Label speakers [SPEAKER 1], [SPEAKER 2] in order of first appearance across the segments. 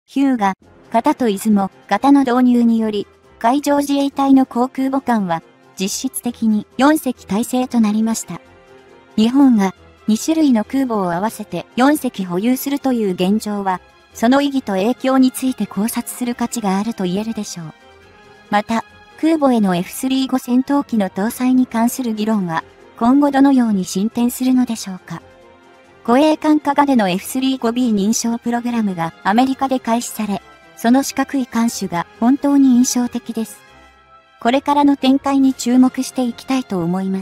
[SPEAKER 1] ヒューガ、型と出雲、型の導入により、海上自衛隊の航空母艦は、実質的に4隻体制となりました。日本が2種類の空母を合わせて4隻保有するという現状は、その意義と影響について考察する価値があると言えるでしょう。また、空母への F-35 戦闘機の搭載に関する議論は、今後どのように進展するのでしょうか。護衛艦加賀での F-35B 認証プログラムがアメリカで開始され、その四角い艦首が本当に印象的です。これからの展開に注目していきたいと思います。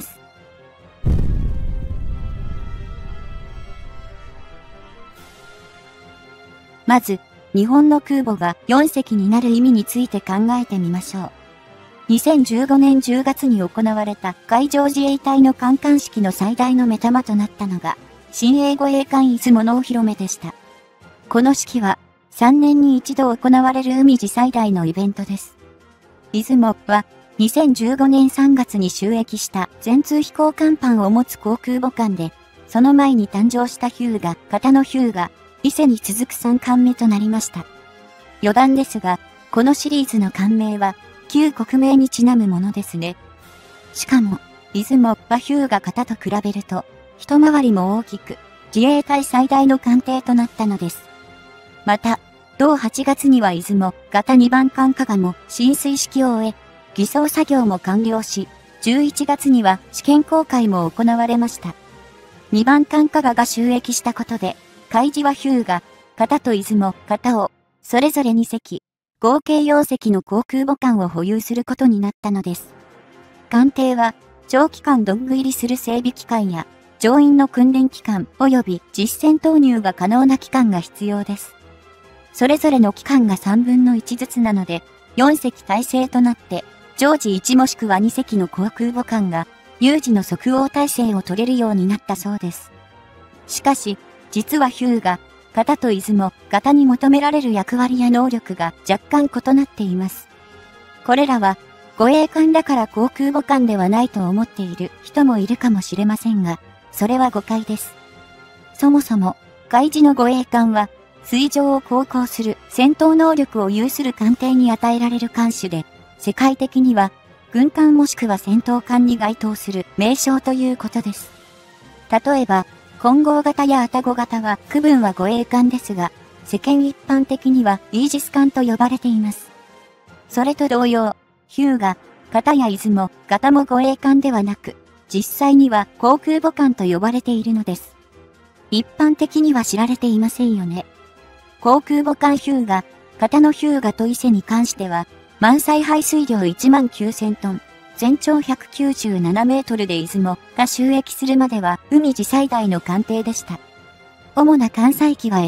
[SPEAKER 1] まず、日本の空母が4隻になる意味について考えてみましょう。2015年10月に行われた海上自衛隊の観艦式の最大の目玉となったのが、新鋭護衛艦出雲のお披露目でした。この式は、3年に一度行われる海自最大のイベントです。出雲は、2015年3月に就役した全通飛行甲板を持つ航空母艦で、その前に誕生したヒューガ、型のヒューガ、伊勢に続く3艦目となりました。余談ですが、このシリーズの艦名は、旧国名にちなむものですね。しかも、出雲はヒューガ型と比べると、一回りも大きく、自衛隊最大の艦艇となったのです。また、同8月には出雲型2番艦加賀も進水式を終え、偽装作業も完了し、11月には試験航海も行われました。2番艦加賀が就役したことで、海自はヒューガ型と出雲型を、それぞれ2隻、合計4隻の航空母艦を保有することになったのです。艦艇は、長期間ドッグ入りする整備期間や、乗員の訓練期間及び実戦投入が可能な期間が必要です。それぞれの期間が3分の1ずつなので、4隻体制となって、常時1もしくは2隻の航空母艦が、有事の即応体制を取れるようになったそうです。しかし、実はヒューガ型と出雲型に求められる役割や能力が若干異なっています。これらは、護衛艦だから航空母艦ではないと思っている人もいるかもしれませんが、それは誤解です。そもそも、海自の護衛艦は、水上を航行する戦闘能力を有する艦艇に与えられる艦種で、世界的には、軍艦もしくは戦闘艦に該当する名称ということです。例えば、混合型や愛宕型は区分は護衛艦ですが、世間一般的にはイージス艦と呼ばれています。それと同様、ヒューガ型や出雲型も護衛艦ではなく、実際には航空母艦と呼ばれているのです。一般的には知られていませんよね。航空母艦ヒューガ型のヒューガと伊勢に関しては、満載排水量19000トン、全長197メートルで出雲が就役するまでは海自最大の艦艇でした。主な艦載機は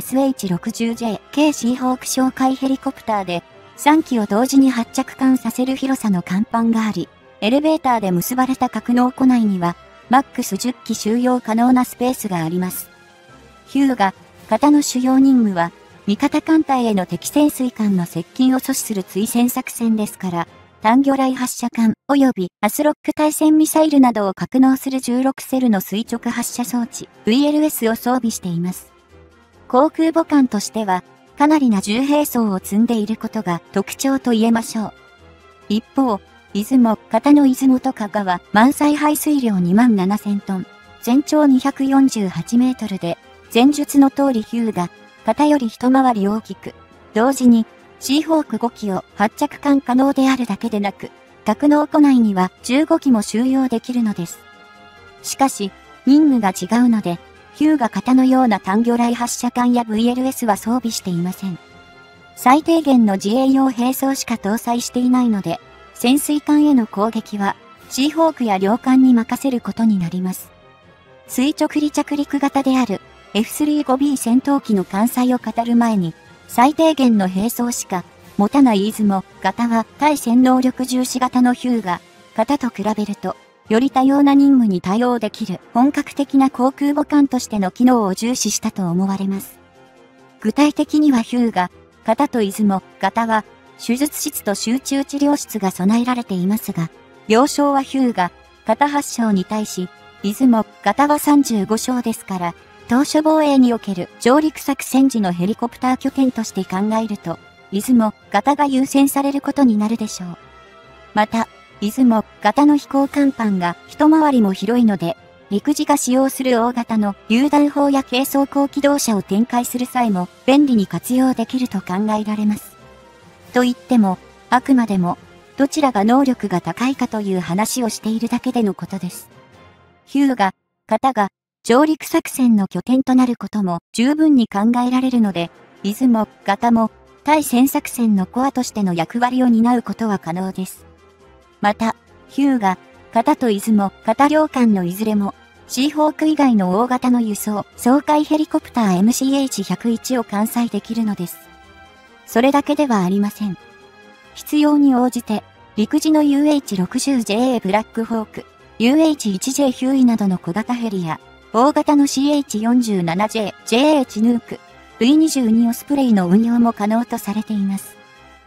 [SPEAKER 1] SH-60J 軽シーホーク哨戒ヘリコプターで、3機を同時に発着艦させる広さの甲板があり、エレベーターで結ばれた格納庫内には、マックス10機収容可能なスペースがあります。ヒューガ型の主要任務は、味方艦隊への敵潜水艦の接近を阻止する追戦作戦ですから、単魚雷発射艦及びアスロック対戦ミサイルなどを格納する16セルの垂直発射装置 VLS を装備しています。航空母艦としては、かなりな重兵装を積んでいることが特徴と言えましょう。一方、出雲型の出雲と加賀は満載排水量27000トン、全長248メートルで、前述の通りヒューガ型より一回り大きく、同時にシーホーク5機を発着艦可能であるだけでなく、格納庫内には15機も収容できるのです。しかし、任務が違うので、ヒューガ型のような単魚雷発射艦や VLS は装備していません。最低限の自衛用兵装しか搭載していないので、潜水艦への攻撃は、シーホークや両艦に任せることになります。垂直離着陸型である F-35B 戦闘機の艦載を語る前に、最低限の兵装しか持たない出雲型は対戦能力重視型のヒューガ型と比べると、より多様な任務に対応できる本格的な航空母艦としての機能を重視したと思われます。具体的にはヒューガ型と出雲型は、手術室と集中治療室が備えられていますが、病床はヒューガ型8床に対し、出雲型は35床ですから、 島嶼防衛における上陸作戦時のヘリコプター拠点として考えると、出雲、型が優先されることになるでしょう。また、出雲、型の飛行甲板が一回りも広いので、陸自が使用する大型の榴弾砲や軽装甲機動車を展開する際も便利に活用できると考えられます。と言っても、あくまでも、どちらが能力が高いかという話をしているだけでのことです。日向、型が上陸作戦の拠点となることも十分に考えられるので、出雲、型も対戦作戦のコアとしての役割を担うことは可能です。また、日向、型と出雲、型両艦のいずれも、シーホーク以外の大型の輸送、掃海ヘリコプター MCH-101 を艦載できるのです。それだけではありません。必要に応じて、陸自の UH-60JA ブラックホーク、UH-1J ヒューイなどの小型ヘリや、大型の CH-47J、JA チヌーク、V22 オスプレイの運用も可能とされています。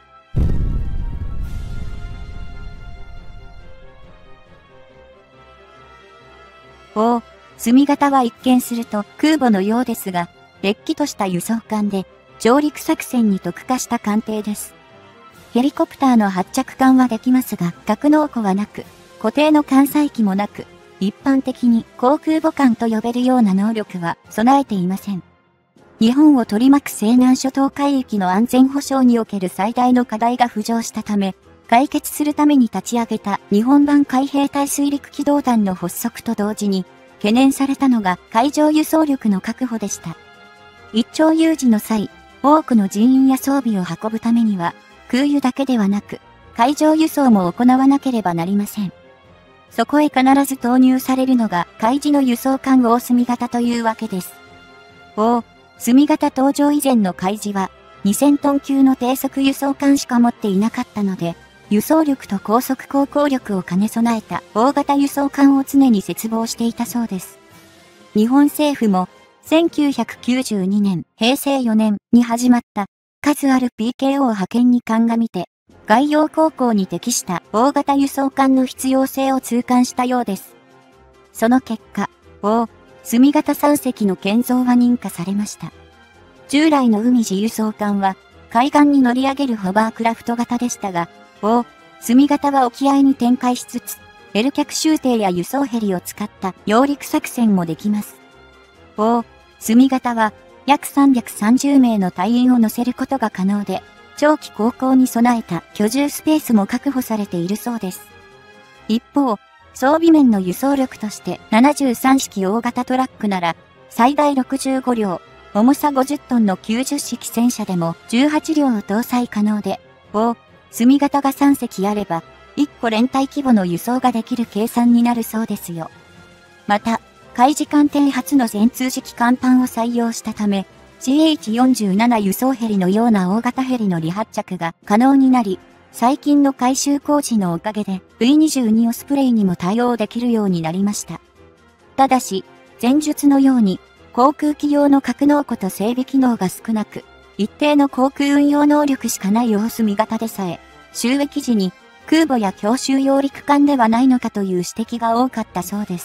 [SPEAKER 1] 隅型は一見すると空母のようですが、れっきとした輸送艦で、上陸作戦に特化した艦艇です。ヘリコプターの発着艦はできますが、格納庫はなく、固定の艦載機もなく、一般的に航空母艦と呼べるような能力は備えていません。日本を取り巻く西南諸島海域の安全保障における最大の課題が浮上したため、解決するために立ち上げた日本版海兵隊水陸機動団の発足と同時に、懸念されたのが海上輸送力の確保でした。一朝有事の際、多くの人員や装備を運ぶためには、空輸だけではなく、海上輸送も行わなければなりません。そこへ必ず投入されるのが海自の輸送艦大隅型というわけです。隅型登場以前の海自は、2000トン級の低速輸送艦しか持っていなかったので、輸送力と高速航行力を兼ね備えた大型輸送艦を常に切望していたそうです。日本政府も、1992年、平成4年に始まった数ある PKO 派遣に鑑みて、外洋航行に適した大型輸送艦の必要性を痛感したようです。その結果、隅型3隻の建造は認可されました。従来の海自輸送艦は、海岸に乗り上げるホバークラフト型でしたが、隅型は沖合に展開しつつ、L 脚舟艇や輸送ヘリを使った揚陸作戦もできます。隅型は、約330名の隊員を乗せることが可能で、長期航行に備えた居住スペースも確保されているそうです。一方、装備面の輸送力として73式大型トラックなら、最大65両、重さ50トンの90式戦車でも18両を搭載可能で、隅型が3隻あれば、1個連隊規模の輸送ができる計算になるそうですよ。また、海自艦艇初の全通式甲板を採用したため、CH-47 輸送ヘリのような大型ヘリの離発着が可能になり、最近の改修工事のおかげで V22 オスプレイにも対応できるようになりました。ただし、前述のように、航空機用の格納庫と整備機能が少なく、一定の航空運用能力しかない大隅型でさえ、収益時に空母や強襲揚陸艦ではないのかという指摘が多かったそうです。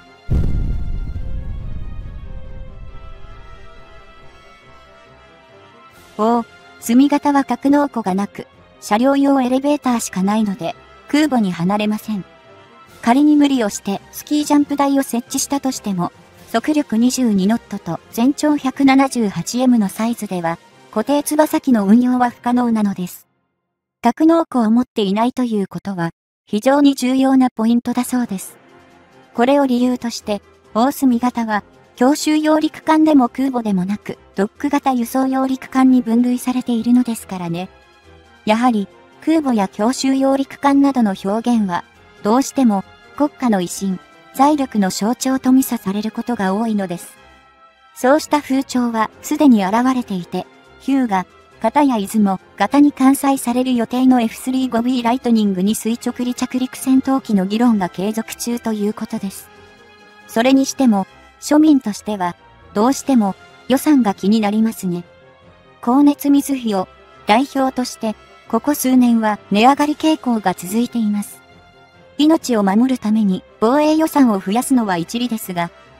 [SPEAKER 1] 隅型は格納庫がなく、車両用エレベーターしかないので、空母に離れません。仮に無理をしてスキージャンプ台を設置したとしても、速力22ノットと全長 178M のサイズでは、固定翼機の運用は不可能なのです。格納庫を持っていないということは、非常に重要なポイントだそうです。これを理由として、大隅型は、強襲揚陸艦でも空母でもなく、ドック型輸送揚陸艦に分類されているのですからね。やはり、空母や強襲揚陸艦などの表現は、どうしても、国家の威信、財力の象徴と見差されることが多いのです。そうした風潮はすでに現れていて、日向、型や出雲、型に艦載される予定の F35B ライトニングに垂直離着陸戦闘機の議論が継続中ということです。それにしても、庶民としては、どうしても予算が気になりますね。光熱水費を代表として、ここ数年は値上がり傾向が続いています。命を守るために防衛予算を増やすのは一理ですが、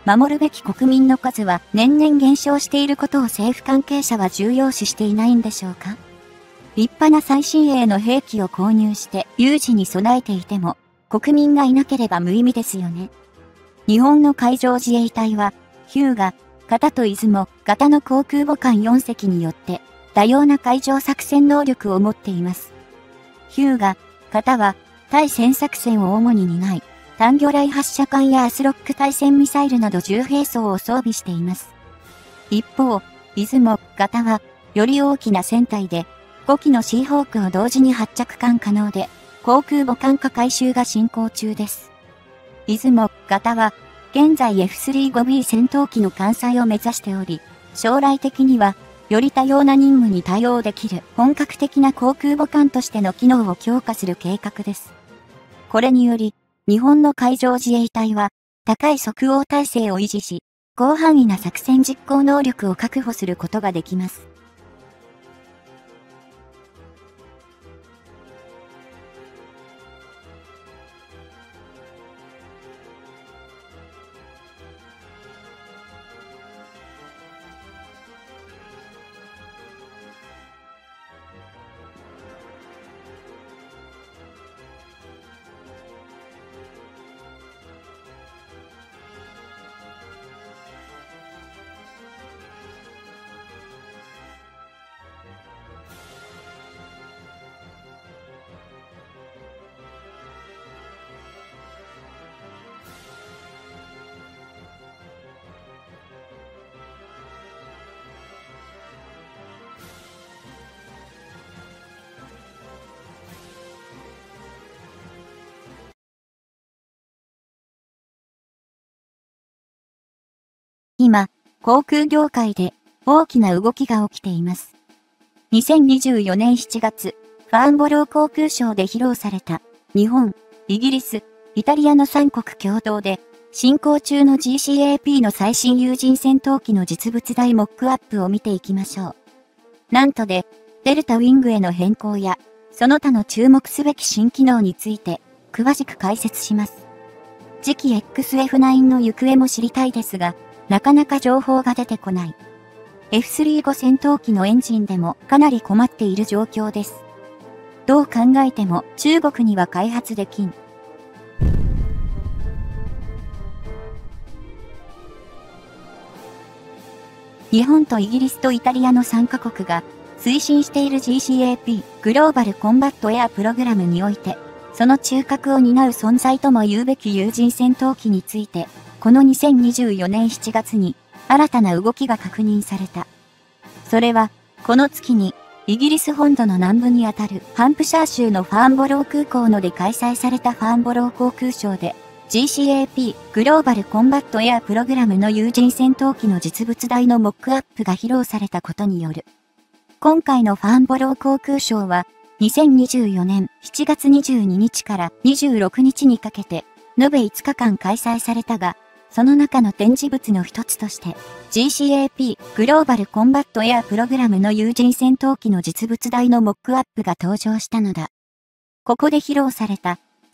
[SPEAKER 1] 守るべき国民の数は年々減少していることを政府関係者は重要視していないんでしょうか。立派な最新鋭の兵器を購入して有事に備えていても、国民がいなければ無意味ですよね。日本の海上自衛隊は、日向、型と出雲、型の航空母艦4隻によって、多様な海上作戦能力を持っています。日向、型は、対戦作戦を主に担い、単魚雷発射艦やアスロック対戦ミサイルなど10兵装を装備しています。一方、出雲、型は、より大きな船体で、5機のシーホークを同時に発着艦可能で、航空母艦化改修が進行中です。出雲、型は、現在 F35B 戦闘機の艦載を目指しており、将来的には、より多様な任務に対応できる本格的な航空母艦としての機能を強化する計画です。これにより、日本の海上自衛隊は、高い即応体制を維持し、広範囲な作戦実行能力を確保することができます。今、航空業界で大きな動きが起きています。2024年7月、ファーンボロー航空ショーで披露された日本、イギリス、イタリアの3国共同で進行中の GCAP の最新有人戦闘機の実物大モックアップを見ていきましょう。なんとで、デルタウィングへの変更や、その他の注目すべき新機能について詳しく解説します。次期 XF9 の行方も知りたいですが、なかなか情報が出てこない。F35 戦闘機のエンジンでもかなり困っている状況です。どう考えても中国には開発できん。日本とイギリスとイタリアの3カ国が推進している GCAP グローバルコンバットエアプログラムにおいて、その中核を担う存在とも言うべき有人戦闘機について、この2024年7月に新たな動きが確認された。それは、この月にイギリス本土の南部にあたるハンプシャー州のファーンボロー空港ので開催されたファーンボロー航空ショーで GCAP グローバルコンバットエアプログラムの有人戦闘機の実物大のモックアップが披露されたことによる。今回のファーンボロー航空ショーは2024年7月22日から26日にかけて延べ5日間開催されたが、その中の展示物の一つとして、GCAP グローバルコンバットエアプログラムの有人戦闘機の実物大のモックアップが登場したのだ。ここで披露された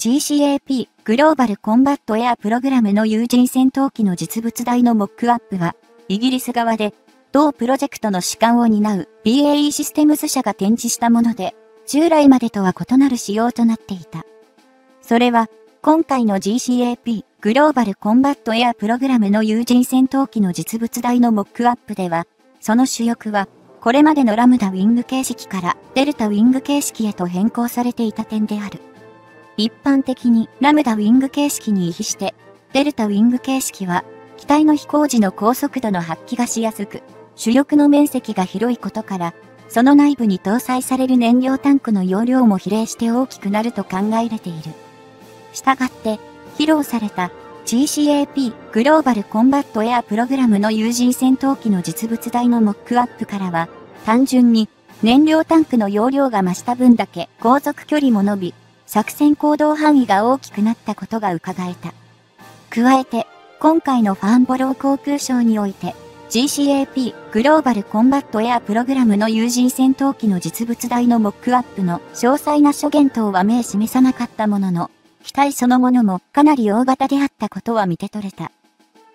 [SPEAKER 1] GCAP グローバルコンバットエアプログラムの有人戦闘機の実物大のモックアップは、イギリス側で、同プロジェクトの主管を担う BAE システムズ社が展示したもので、従来までとは異なる仕様となっていた。それは、今回の GCAP グローバルコンバットエアプログラムの有人戦闘機の実物大のモックアップでは、その主翼は、これまでのラムダウィング形式からデルタウィング形式へと変更されていた点である。一般的にラムダウィング形式に比して、デルタウィング形式は、機体の飛行時の高速度の発揮がしやすく、主翼の面積が広いことから、その内部に搭載される燃料タンクの容量も比例して大きくなると考えられている。したがって、披露された GCAP グローバルコンバットエアプログラムの有人戦闘機の実物大のモックアップからは、単純に燃料タンクの容量が増した分だけ航続距離も伸び、作戦行動範囲が大きくなったことが伺えた。加えて、今回のファーンボロー航空ショーにおいて、GCAP グローバルコンバットエアプログラムの有人戦闘機の実物大のモックアップの詳細な諸言等は明示さなかったものの、機体そのものもかなり大型であったことは見て取れた。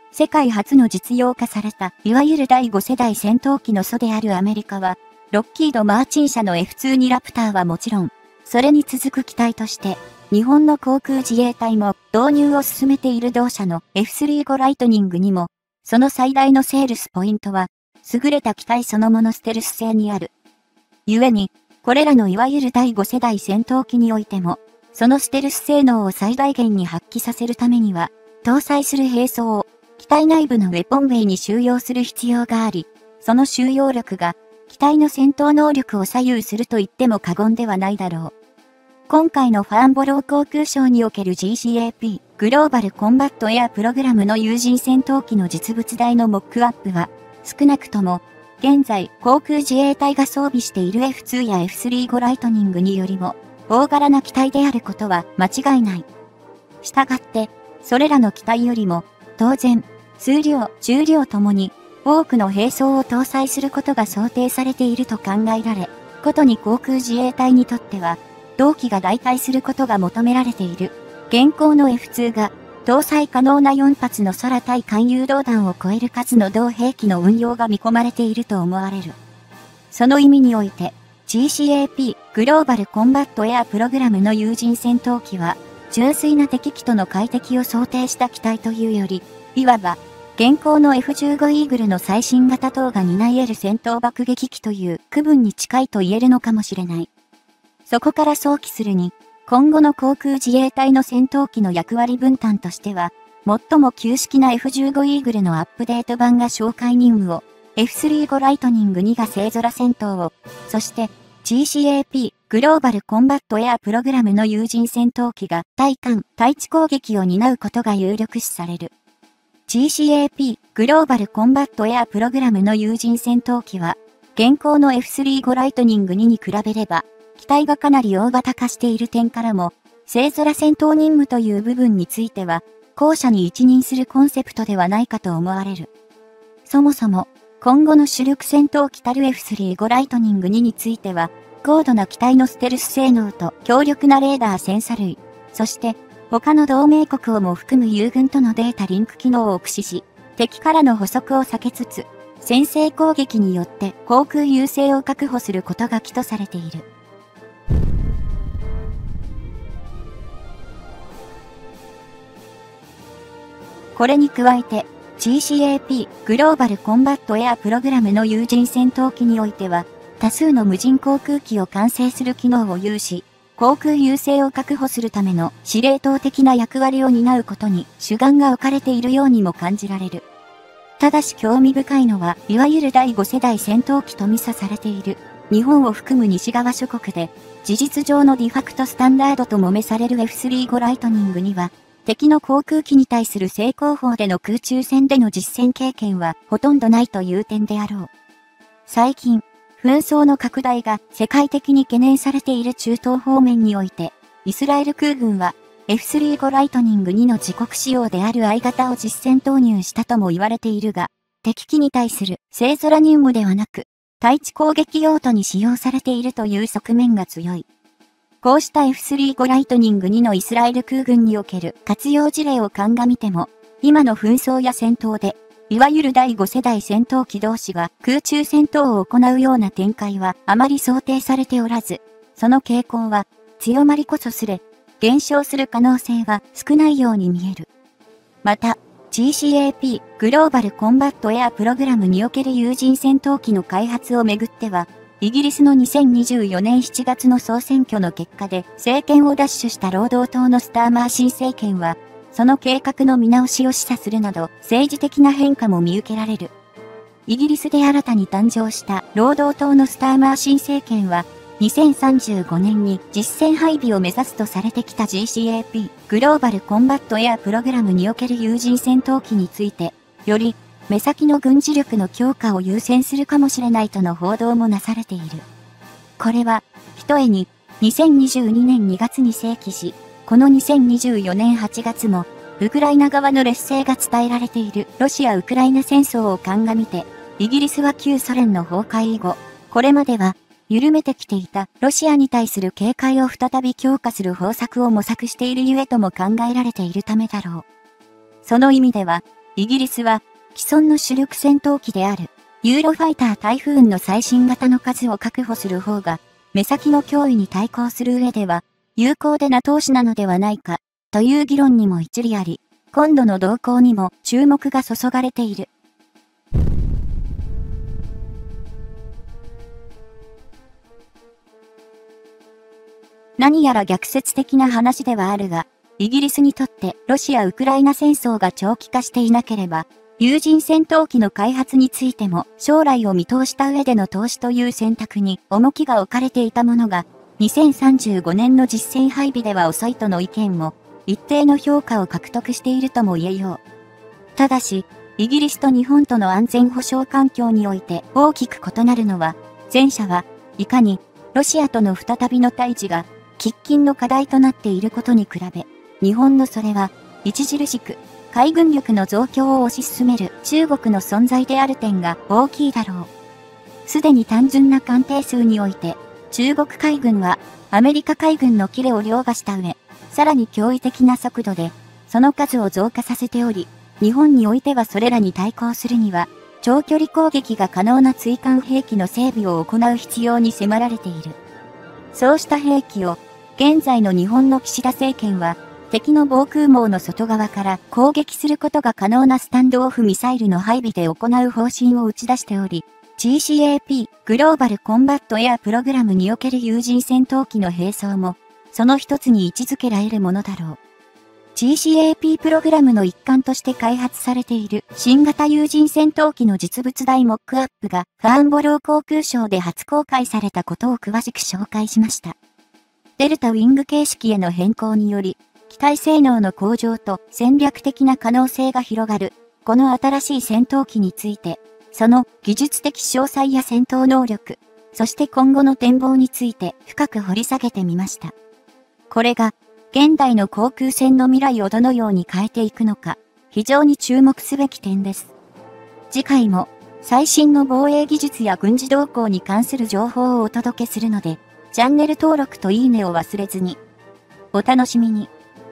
[SPEAKER 1] 世界初の実用化された、いわゆる第5世代戦闘機の祖であるアメリカは、ロッキード・マーチン社の F-2 ラプターはもちろん、それに続く機体として、日本の航空自衛隊も導入を進めている同社の F-35 ライトニングにも、その最大のセールスポイントは、優れた機体そのものステルス性にある。故に、これらのいわゆる第5世代戦闘機においても、そのステルス性能を最大限に発揮させるためには、搭載する兵装を機体内部のウェポンウェイに収容する必要があり、その収容力が機体の戦闘能力を左右すると言っても過言ではないだろう。今回のファーンボロー航空ショーにおける GCAP グローバルコンバットエアプログラムの有人戦闘機の実物大のモックアップは、少なくとも現在航空自衛隊が装備している F2 や F-35 ライトニングによりも大柄な機体であることは間違いない。したがって、それらの機体よりも当然、数量、重量ともに多くの兵装を搭載することが想定されていると考えられ、ことに航空自衛隊にとっては、同機が代替することが求められている。現行の F2 が搭載可能な4発の空対艦誘導弾を超える数の同兵器の運用が見込まれていると思われる。その意味において、GCAP グローバルコンバットエアプログラムの有人戦闘機は、純粋な敵機との快適を想定した機体というより、いわば、現行の F-15 イーグルの最新型等が担い得る戦闘爆撃機という区分に近いと言えるのかもしれない。そこから想起するに、今後の航空自衛隊の戦闘機の役割分担としては、最も旧式な F-15 イーグルのアップデート版が哨戒任務を、F-35 ライトニング2が星空戦闘を、そして GCAP グローバルコンバットエアプログラムの有人戦闘機が対艦、対地攻撃を担うことが有力視される。GCAP グローバルコンバットエアプログラムの有人戦闘機は、現行の F-35 ライトニング2に比べれば、機体がかなり大型化している点からも、星空戦闘任務という部分については、後者に一任するコンセプトではないかと思われる。そもそも、今後の主力戦闘機たる F-35 ライトニング2については、高度な機体のステルス性能と強力なレーダーセンサ類、そして他の同盟国をも含む友軍とのデータリンク機能を駆使し、敵からの捕捉を避けつつ、先制攻撃によって航空優勢を確保することが基とされている。これに加えて、GCAP グローバルコンバットエアプログラムの有人戦闘機においては、多数の無人航空機を管制する機能を有し、航空優勢を確保するための司令塔的な役割を担うことに主眼が置かれているようにも感じられる。ただし興味深いのは、いわゆる第5世代戦闘機と見差されている、日本を含む西側諸国で、事実上のディファクトスタンダードともめされる F-35 ライトニングには、敵の航空機に対する正攻法での空中戦での実戦経験はほとんどないという点であろう。最近、紛争の拡大が世界的に懸念されている中東方面において、イスラエル空軍は F-35 ライトニング2の自国仕様である I 型を実戦投入したとも言われているが、敵機に対する星空任務ではなく、対地攻撃用途に使用されているという側面が強い。こうした F-35 ライトニング2のイスラエル空軍における活用事例を鑑みても、今の紛争や戦闘で、いわゆる第5世代戦闘機同士が空中戦闘を行うような展開はあまり想定されておらず、その傾向は強まりこそすれ、減少する可能性は少ないように見える。また、GCAP グローバルコンバットエアプログラムにおける有人戦闘機の開発をめぐっては、イギリスの2024年7月の総選挙の結果で政権を奪取した労働党のスターマー新政権は、その計画の見直しを示唆するなど政治的な変化も見受けられる。イギリスで新たに誕生した労働党のスターマー新政権は、2035年に実戦配備を目指すとされてきた GCAP グローバルコンバットエアプログラムにおける有人戦闘機について、より目先の軍事力の強化を優先するかもしれないとの報道もなされている。これは、ひとえに、2022年2月に正規し、この2024年8月も、ウクライナ側の劣勢が伝えられているロシア・ウクライナ戦争を鑑みて、イギリスは旧ソ連の崩壊以後、これまでは、緩めてきていたロシアに対する警戒を再び強化する方策を模索しているゆえとも考えられているためだろう。その意味では、 イギリスは既存の主力戦闘機であるユーロファイタータイフーンの最新型の数を確保する方が目先の脅威に対抗する上では有効でな投資なのではないかという議論にも一理あり、今度の動向にも注目が注がれている。何やら逆説的な話ではあるが、イギリスにとってロシア・ウクライナ戦争が長期化していなければ、有人戦闘機の開発についても将来を見通した上での投資という選択に重きが置かれていたものが、2035年の実戦配備では遅いとの意見も、一定の評価を獲得しているとも言えよう。ただし、イギリスと日本との安全保障環境において大きく異なるのは、前者はいかにロシアとの再びの対峙が喫緊の課題となっていることに比べ、日本のそれは著しく海軍力の増強を推し進める中国の存在である点が大きいだろう。すでに単純な艦艇数において、中国海軍はアメリカ海軍のキレを凌駕した上、さらに驚異的な速度で、その数を増加させており、日本においてはそれらに対抗するには、長距離攻撃が可能な追艦兵器の整備を行う必要に迫られている。そうした兵器を、現在の日本の岸田政権は、敵の防空網の外側から攻撃することが可能なスタンドオフミサイルの配備で行う方針を打ち出しており、GCAP グローバルコンバットエアプログラムにおける有人戦闘機の並走も、その一つに位置づけられるものだろう。GCAP プログラムの一環として開発されている新型有人戦闘機の実物大モックアップがファーンボロー航空ショーで初公開されたことを詳しく紹介しました。デルタウィング形式への変更により、機体性能の向上と戦略的な可能性が広がる、この新しい戦闘機について、その技術的詳細や戦闘能力、そして今後の展望について深く掘り下げてみました。これが、現代の航空戦の未来をどのように変えていくのか、非常に注目すべき点です。次回も、最新の防衛技術や軍事動向に関する情報をお届けするので、チャンネル登録といいねを忘れずに。お楽しみに。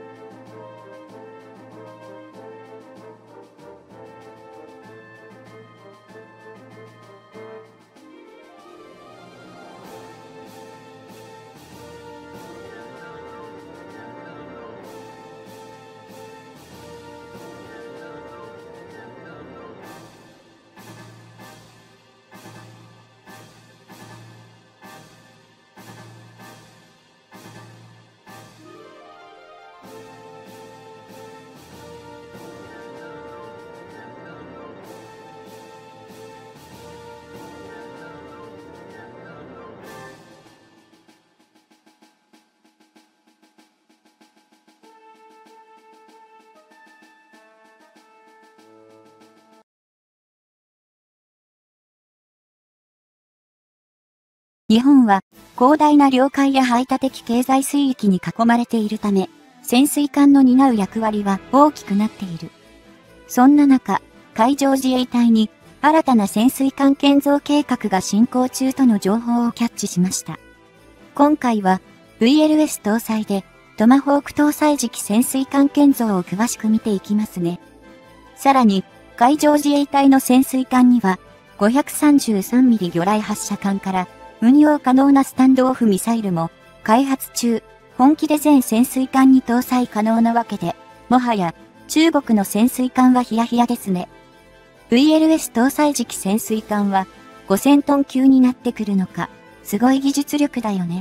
[SPEAKER 1] 日本は広大な領海や排他的経済水域に囲まれているため、潜水艦の担う役割は大きくなっている。そんな中、海上自衛隊に新たな潜水艦建造計画が進行中との情報をキャッチしました。今回は VLS 搭載でトマホーク搭載時期潜水艦建造を詳しく見ていきますね。さらに、海上自衛隊の潜水艦には 533mm 魚雷発射管から運用可能なスタンドオフミサイルも開発中、本気で全潜水艦に搭載可能なわけで、もはや中国の潜水艦はヒヤヒヤですね。VLS 搭載時期潜水艦は5000トン級になってくるのか、すごい技術力だよね。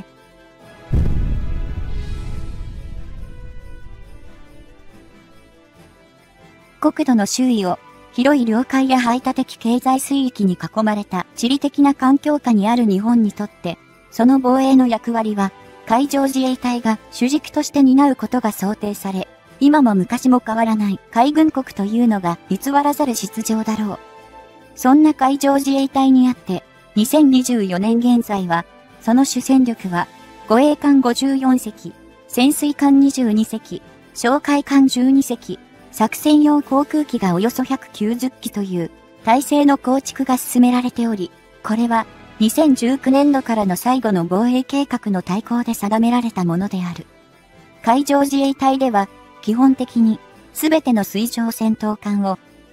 [SPEAKER 1] 国土の周囲を広い領海や排他的経済水域に囲まれた地理的な環境下にある日本にとって、その防衛の役割は海上自衛隊が主軸として担うことが想定され、今も昔も変わらない海軍国というのが偽らざる実情だろう。そんな海上自衛隊にあって、2024年現在は、その主戦力は、護衛艦54隻、潜水艦22隻、哨戒艦12隻、作戦用航空機がおよそ190機という体制の構築が進められており、これは2019年度からの最後の防衛計画の大綱で定められたものである。海上自衛隊では基本的にすべての水上戦闘艦を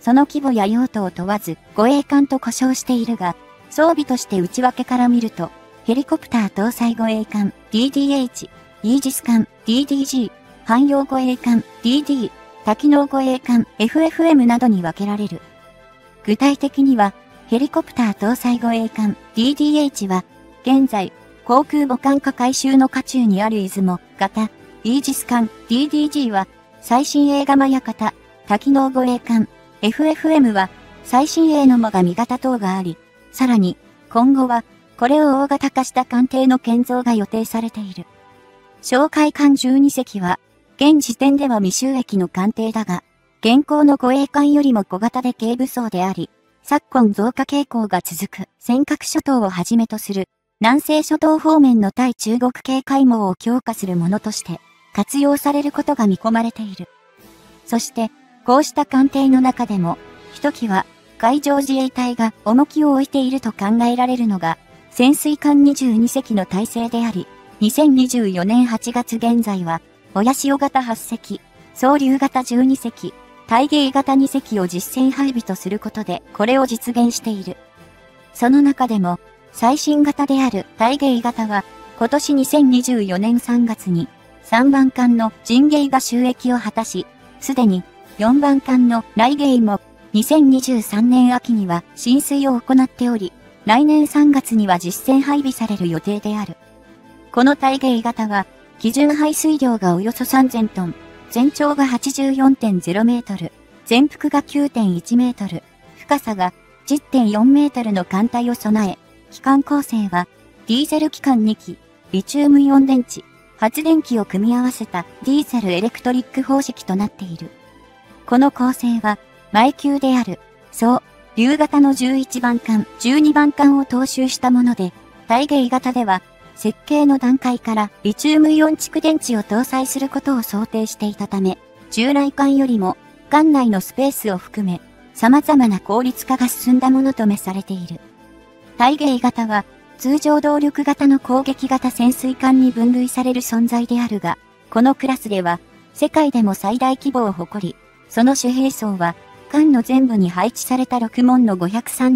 [SPEAKER 1] その規模や用途を問わず護衛艦と呼称しているが、装備として内訳から見ると、ヘリコプター搭載護衛艦 DDH、イージス艦 DDG、汎用護衛艦 DD、多機能護衛艦 FFM などに分けられる。具体的には、ヘリコプター搭載護衛艦 DDH は、現在、航空母艦化改修の渦中にある出雲型、イージス艦 DDG は、最新鋭ガマヤ型、多機能護衛艦 FFM は、最新鋭の最上型等があり、さらに、今後は、これを大型化した艦艇の建造が予定されている。哨戒艦12隻は、現時点では未就役の艦艇だが、現行の護衛艦よりも小型で軽武装であり、昨今増加傾向が続く尖閣諸島をはじめとする南西諸島方面の対中国警戒網を強化するものとして活用されることが見込まれている。そして、こうした艦艇の中でも、ひときわ海上自衛隊が重きを置いていると考えられるのが、潜水艦22隻の体制であり、2024年8月現在は、親潮型8隻、双竜型12隻、大鯨型2隻を実戦配備とすることで、これを実現している。その中でも、最新型である大鯨型は、今年2024年3月に、3番艦の陣鯨が就役を果たし、すでに4番艦の雷鯨も、2023年秋には進水を行っており、来年3月には実戦配備される予定である。この大鯨型は、基準排水量がおよそ3000トン、全長が 84.0 メートル、全幅が 9.1 メートル、深さが 10.4 メートルの艦隊を備え、機関構成は、ディーゼル機関2機、リチウムイオン電池、発電機を組み合わせたディーゼルエレクトリック方式となっている。この構成は、前級である、竜型の11番艦、12番艦を踏襲したもので、大鯨型では、設計の段階からリチウムイオン蓄電池を搭載することを想定していたため、従来艦よりも、艦内のスペースを含め、様々な効率化が進んだものとめされている。大鯨型は、通常動力型の攻撃型潜水艦に分類される存在であるが、このクラスでは、世界でも最大規模を誇り、その主兵装は、艦の前部に配置された6門の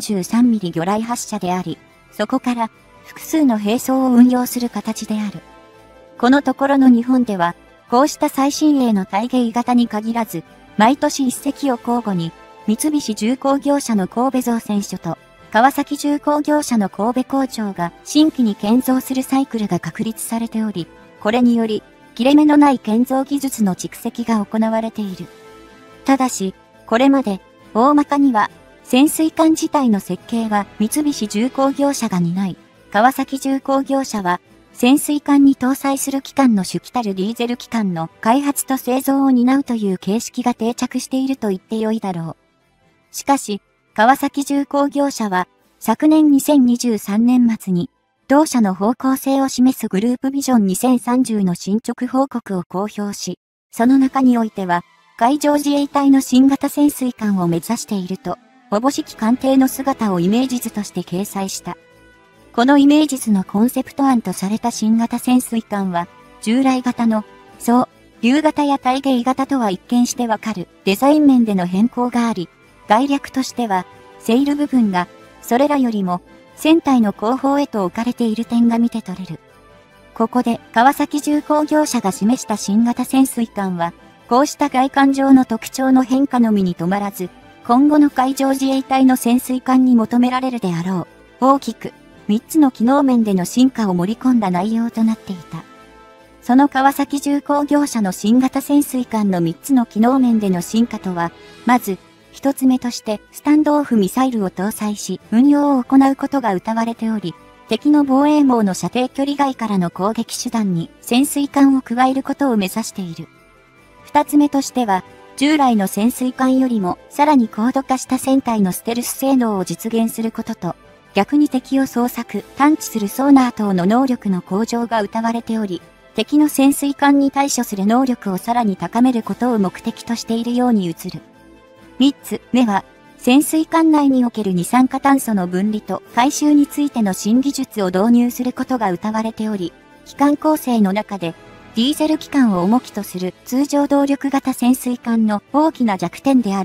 [SPEAKER 1] 533mm 魚雷発射であり、そこから複数の兵装を運用する形である。このところの日本では、こうした最新鋭の大鯨型に限らず、毎年1隻を交互に、三菱重工業者の神戸造船所と、川崎重工業者の神戸工場が新規に建造するサイクルが確立されており、これにより、切れ目のない建造技術の蓄積が行われている。ただし、これまで、大まかには、潜水艦自体の設計は三菱重工業者が担い、川崎重工業者は、潜水艦に搭載する機関の主機たるディーゼル機関の開発と製造を担うという形式が定着していると言ってよいだろう。しかし、川崎重工業者は、昨年2023年末に、同社の方向性を示すグループビジョン2030の進捗報告を公表し、その中においては、海上自衛隊の新型潜水艦を目指していると、ほぼ式艦艇の姿をイメージ図として掲載した。このイメージ図のコンセプト案とされた新型潜水艦は、従来型の、竜型や大鯨型とは一見してわかるデザイン面での変更があり、概略としては、セイル部分が、それらよりも、船体の後方へと置かれている点が見て取れる。ここで、川崎重工業者が示した新型潜水艦は、こうした外観上の特徴の変化のみに止まらず、今後の海上自衛隊の潜水艦に求められるであろう、大きく、3つの機能面での進化を盛り込んだ内容となっていた。その川崎重工業者の新型潜水艦の3つの機能面での進化とは、まず、1つ目としてスタンドオフミサイルを搭載し運用を行うことが謳われており、敵の防衛網の射程距離外からの攻撃手段に潜水艦を加えることを目指している。2つ目としては、従来の潜水艦よりもさらに高度化した船体のステルス性能を実現することと、逆に敵を捜索、探知するソーナー等の能力の向上が謳われており、敵の潜水艦に対処する能力をさらに高めることを目的としているように映る。3つ目は、潜水艦内における二酸化炭素の分離と回収についての新技術を導入することが謳われており、機関構成の中で、ディーゼル機関を重きとする通常動力型潜水艦の大きな弱点である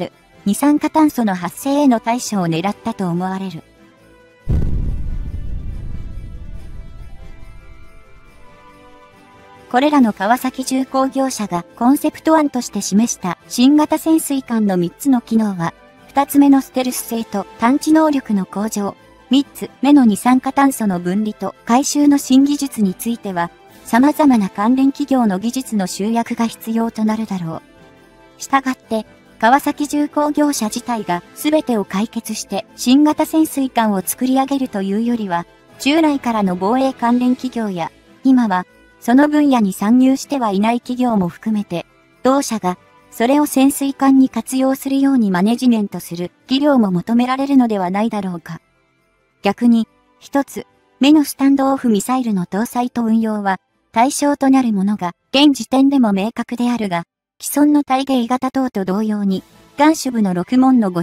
[SPEAKER 1] 二酸化炭素の発生への対処を狙ったと思われる。これらの川崎重工業者がコンセプト案として示した新型潜水艦の3つの機能は、2つ目のステルス性と探知能力の向上、3つ目の二酸化炭素の分離と回収の新技術については、様々な関連企業の技術の集約が必要となるだろう。したがって、川崎重工業者自体が全てを解決して新型潜水艦を作り上げるというよりは、従来からの防衛関連企業や、今はその分野に参入してはいない企業も含めて、同社がそれを潜水艦に活用するようにマネジメントする技量も求められるのではないだろうか。逆に、一つ目のスタンドオフミサイルの搭載と運用は対象となるものが現時点でも明確であるが、既存の対迎型等と同様に、岸主部の6門の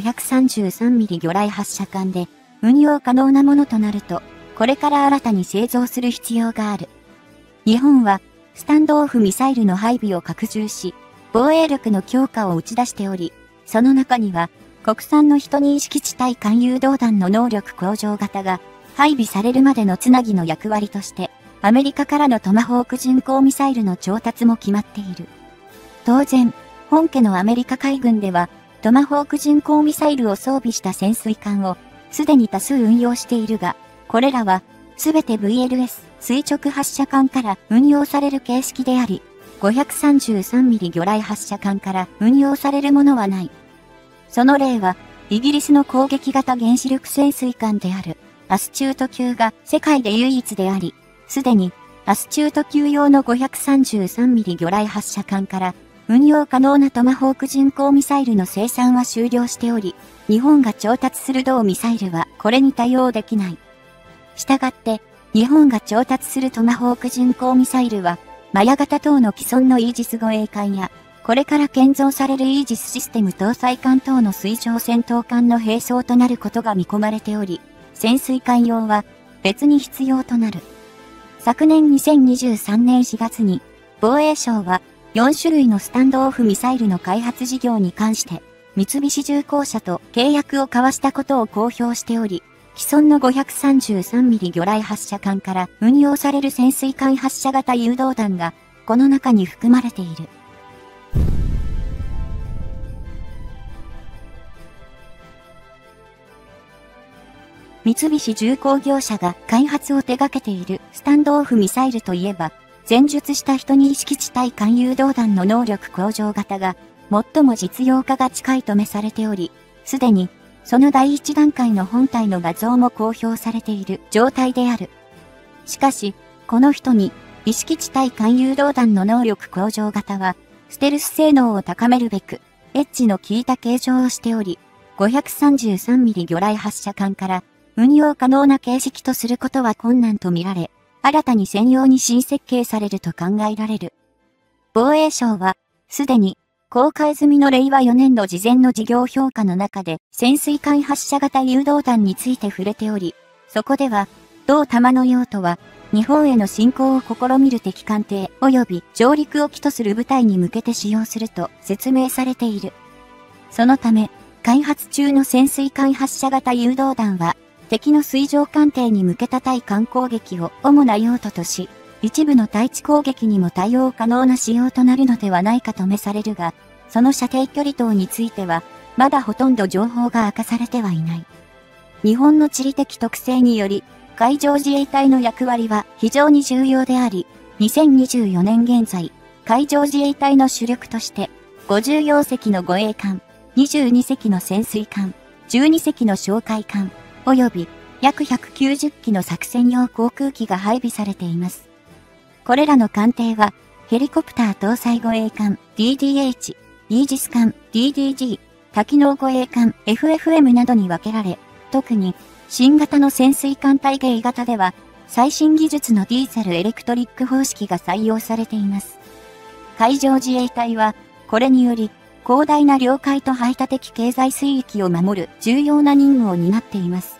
[SPEAKER 1] 533mm 魚雷発射管で運用可能なものとなると、これから新たに製造する必要がある。日本は、スタンドオフミサイルの配備を拡充し、防衛力の強化を打ち出しており、その中には、国産の12式地対艦誘導弾の能力向上型が配備されるまでのつなぎの役割として、アメリカからのトマホーク巡航ミサイルの調達も決まっている。当然、本家のアメリカ海軍では、トマホーク巡航ミサイルを装備した潜水艦を、すでに多数運用しているが、これらは、すべて VLS 垂直発射管から運用される形式であり、533mm 魚雷発射管から運用されるものはない。その例は、イギリスの攻撃型原子力潜水艦である、アスチュート級が世界で唯一であり、すでに、アスチュート級用の 533mm 魚雷発射管から運用可能なトマホーク巡航ミサイルの生産は終了しており、日本が調達する同ミサイルはこれに対応できない。したがって、日本が調達するトマホーク巡航ミサイルは、マヤ型等の既存のイージス護衛艦や、これから建造されるイージスシステム搭載艦等の水上戦闘艦の並走となることが見込まれており、潜水艦用は別に必要となる。昨年2023年4月に、防衛省は4種類のスタンドオフミサイルの開発事業に関して、三菱重工社と契約を交わしたことを公表しており、既存の 533mm 魚雷発射管から運用される潜水艦発射型誘導弾が、この中に含まれている。三菱重工業者が開発を手掛けているスタンドオフミサイルといえば、前述した12式地対艦誘導弾の能力向上型が、最も実用化が近いとめされており、すでに、その第一段階の本体の画像も公表されている状態である。しかし、この人に、意識地対艦誘導弾の能力向上型は、ステルス性能を高めるべく、エッジの効いた形状をしており、533mm 魚雷発射管から運用可能な形式とすることは困難とみられ、新たに専用に新設計されると考えられる。防衛省は、すでに、公開済みの令和4年度事前の事業評価の中で潜水艦発射型誘導弾について触れており、そこでは、同弾の用途は、日本への侵攻を試みる敵艦艇及び上陸を機とする部隊に向けて使用すると説明されている。そのため、開発中の潜水艦発射型誘導弾は、敵の水上艦艇に向けた対艦攻撃を主な用途とし、一部の対地攻撃にも対応可能な仕様となるのではないかとめされるが、その射程距離等については、まだほとんど情報が明かされてはいない。日本の地理的特性により、海上自衛隊の役割は非常に重要であり、2024年現在、海上自衛隊の主力として、54隻の護衛艦、22隻の潜水艦、12隻の哨戒艦、及び約190機の作戦用航空機が配備されています。これらの艦艇は、ヘリコプター搭載護衛艦 DDH、イージス艦 DDG、多機能護衛艦 FFM などに分けられ、特に新型の潜水艦対迎型では、最新技術のディーゼルエレクトリック方式が採用されています。海上自衛隊は、これにより、広大な領海と排他的経済水域を守る重要な任務を担っています。